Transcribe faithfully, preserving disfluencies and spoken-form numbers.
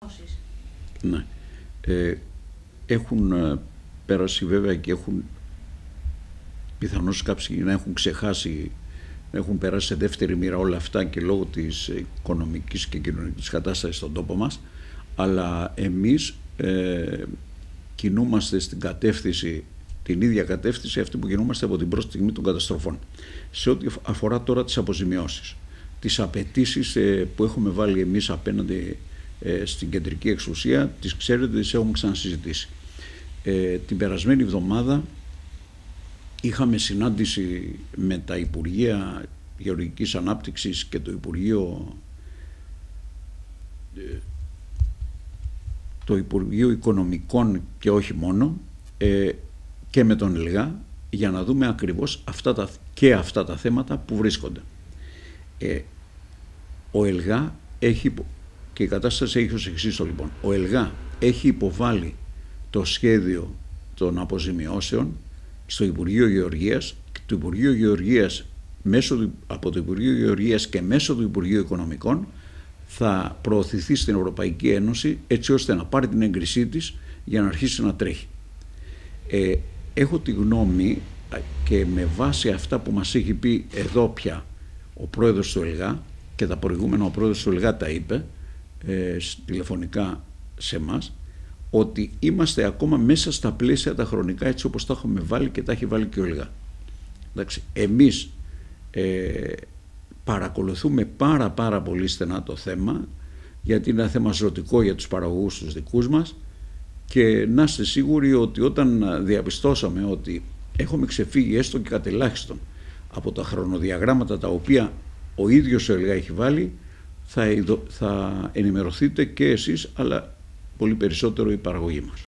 αποζημιώσεις. Ναι. Ε, έχουν ε, πέρασει βέβαια και έχουν πιθανώς κάποιοι να έχουν ξεχάσει, να έχουν περάσει σε δεύτερη μοίρα όλα αυτά και λόγω της οικονομικής και κοινωνικής κατάστασης στον τόπο μας, αλλά εμείς ε, κινούμαστε στην κατεύθυνση, την ίδια κατεύθυνση αυτή που κινούμαστε από την πρώτη στιγμή των καταστροφών. Σε ό,τι αφορά τώρα τις αποζημιώσεις, τις απαιτήσεις ε, που έχουμε βάλει εμείς απέναντι ε, στην κεντρική εξουσία, τις ξέρετε, τις έχουμε ξανασυζητήσει. Ε, την περασμένη εβδομάδα είχαμε συνάντηση με τα Υπουργεία Γεωργικής Ανάπτυξης και το Υπουργείο, το Υπουργείο Οικονομικών και όχι μόνο, ε, και με τον ΕΛΓΑ, για να δούμε ακριβώς αυτά τα, και αυτά τα θέματα που βρίσκονται. Ε, ο ΕΛΓΑ έχει, και η κατάσταση έχει ως εξής λοιπόν, ο ΕΛΓΑ έχει υποβάλει το σχέδιο των αποζημιώσεων στο Υπουργείο Γεωργίας, και το Υπουργείο Γεωργίας μέσω, από το Υπουργείο Γεωργίας και μέσω του Υπουργείου Οικονομικών θα προωθηθεί στην Ευρωπαϊκή Ένωση έτσι ώστε να πάρει την έγκρισή της για να αρχίσει να τρέχει. Ε, έχω τη γνώμη και με βάση αυτά που μας έχει πει εδώ πια ο πρόεδρος του ΕΛΓΑ και τα προηγούμενα ο πρόεδρος του ΕΛΓΑ τα είπε ε, τηλεφωνικά σε εμάς, ότι είμαστε ακόμα μέσα στα πλαίσια τα χρονικά έτσι όπως τα έχουμε βάλει και τα έχει βάλει και ο ΕΛΓΑ. Εντάξει, εμείς ε, παρακολουθούμε πάρα πάρα πολύ στενά το θέμα, γιατί είναι ένα θέμα ζωτικό για τους παραγωγούς τους δικούς μας, και να είστε σίγουροι ότι όταν διαπιστώσαμε ότι έχουμε ξεφύγει έστω και κατ' ελάχιστον από τα χρονοδιαγράμματα τα οποία ο ίδιος ο ΕΛΓΑ έχει βάλει, θα, θα ενημερωθείτε και εσείς, αλλά πολύ περισσότερο η παραγωγή μας.